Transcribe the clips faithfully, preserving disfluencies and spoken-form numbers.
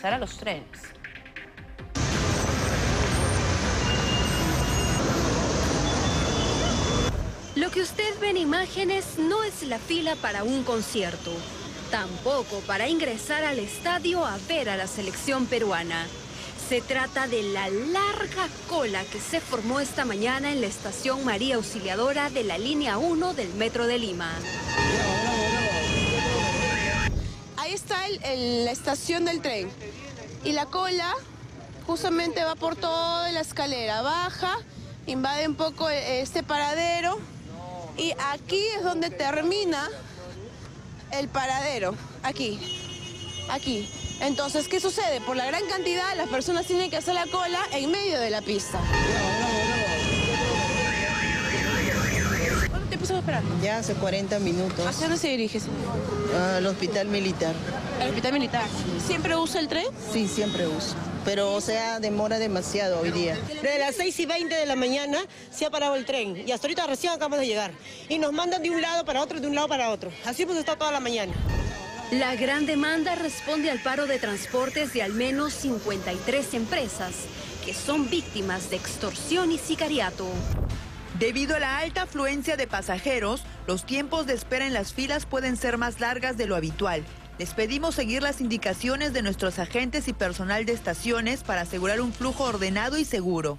ingresar a los trenes. Lo que usted ve en imágenes no es la fila para un concierto, tampoco para ingresar al estadio a ver a la selección peruana. Se trata de la larga cola que se formó esta mañana en la estación María Auxiliadora de la línea uno del Metro de Lima. Ahí está el, el, la estación del tren y la cola justamente va por toda la escalera, baja, invade un poco este paradero y aquí es donde termina el paradero, aquí, aquí. Entonces, ¿qué sucede? Por la gran cantidad, las personas tienen que hacer la cola en medio de la pista. ¿Cuánto tiempo estás esperando? Ya hace cuarenta minutos. ¿Hacia dónde se dirige? Al hospital militar. ¿Al hospital militar? ¿Siempre usa el tren? Sí, siempre uso. Pero, o sea, demora demasiado hoy día. Desde las seis y veinte de la mañana se ha parado el tren y hasta ahorita recién acabamos de llegar. Y nos mandan de un lado para otro, de un lado para otro. Así hemos estado toda la mañana. La gran demanda responde al paro de transportes de al menos cincuenta y tres empresas que son víctimas de extorsión y sicariato. Debido a la alta afluencia de pasajeros, los tiempos de espera en las filas pueden ser más largas de lo habitual. Les pedimos seguir las indicaciones de nuestros agentes y personal de estaciones para asegurar un flujo ordenado y seguro.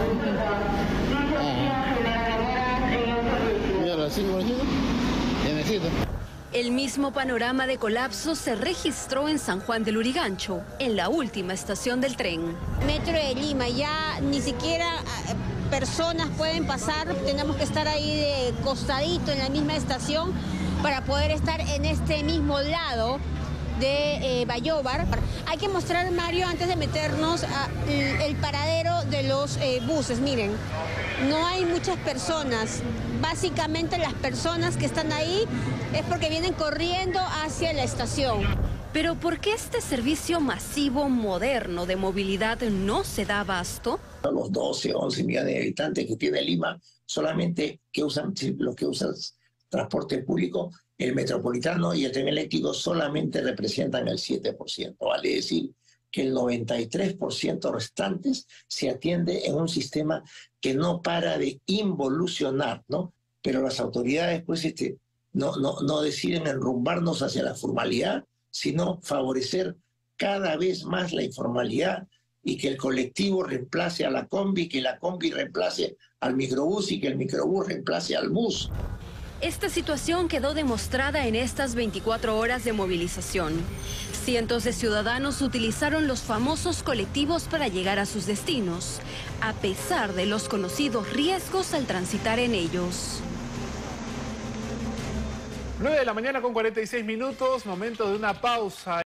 El mismo panorama de colapso se registró en San Juan del Lurigancho, en la última estación del tren. Metro de Lima, ya ni siquiera personas pueden pasar, tenemos que estar ahí de costadito en la misma estación para poder estar en este mismo lado de eh, Bayóvar. Hay que mostrar, Mario, antes de meternos, a, el, el paradero de los eh, buses. Miren, no hay muchas personas. Básicamente las personas que están ahí es porque vienen corriendo hacia la estación. Pero ¿por qué este servicio masivo moderno de movilidad no se da abasto? Los doce, once millones de habitantes que tiene Lima, solamente que usan, los que usan transporte público, el metropolitano y el tren eléctrico solamente representan el siete por ciento. Vale decir que el noventa y tres por ciento restantes se atiende en un sistema que no para de involucionar, ¿no? Pero las autoridades pues este, no, no, no deciden enrumbarnos hacia la formalidad, sino favorecer cada vez más la informalidad y que el colectivo reemplace a la combi, que la combi reemplace al microbús y que el microbús reemplace al bus. Esta situación quedó demostrada en estas veinticuatro horas de movilización. Cientos de ciudadanos utilizaron los famosos colectivos para llegar a sus destinos, a pesar de los conocidos riesgos al transitar en ellos. nueve de la mañana con cuarenta y seis minutos, momento de una pausa.